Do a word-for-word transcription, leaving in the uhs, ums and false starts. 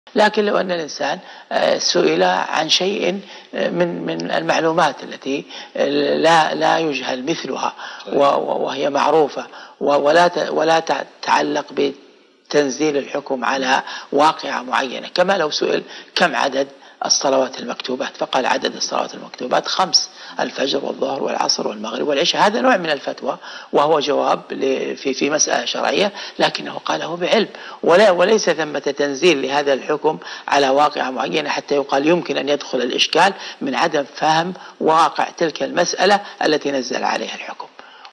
لكن لو أن الإنسان سئل عن شيء من من المعلومات التي لا لا يجهل مثلها وهي معروفة ولا ولا تتعلق بتنزيل الحكم على واقعة معينة، كما لو سئل كم عدد الصلوات المكتوبات فقال عدد الصلوات المكتوبات خمس: الفجر والظهر والعصر والمغرب والعشاء. هذا نوع من الفتوى وهو جواب في في مسألة شرعية، لكنه قاله بعلم، ولا وليس ثمة تنزيل لهذا الحكم على واقعة معينة حتى يقال يمكن أن يدخل الإشكال من عدم فهم واقع تلك المسألة التي نزل عليها الحكم.